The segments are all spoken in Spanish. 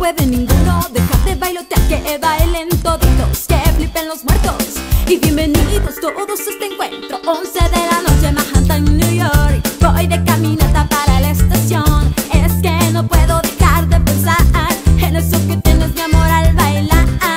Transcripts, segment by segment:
puede ninguno dejarte bailotear, que bailen toditos, que flipen los muertos. Y bienvenidos todos a este encuentro, 11 de la noche, Manhattan, New York. Voy de caminata para la estación, es que no puedo dejar de pensar en eso que tienes, mi amor, al bailar.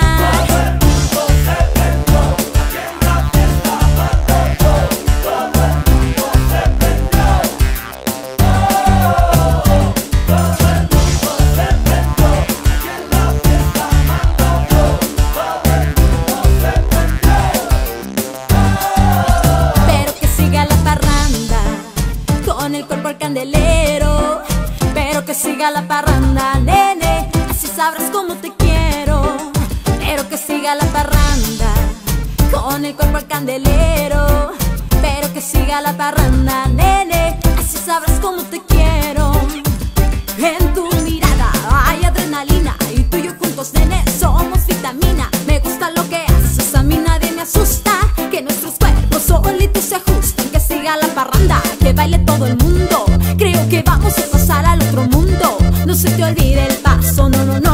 Con el cuerpo al candelero, pero que siga la parranda, nene, así sabrás cómo te quiero. Pero que siga la parranda, con el cuerpo al candelero, pero que siga la parranda, nene, así sabrás cómo te quiero. En tu mirada hay adrenalina y tú y yo juntos, nene, somos vitamina. Me gusta lo que haces, a mí nadie me asusta, que nuestros cuerpos solitos se ajusten. Que siga la parranda, que baile todo el mundo, creo que vamos a pasar al otro mundo. No se te olvide el paso, no, no, no.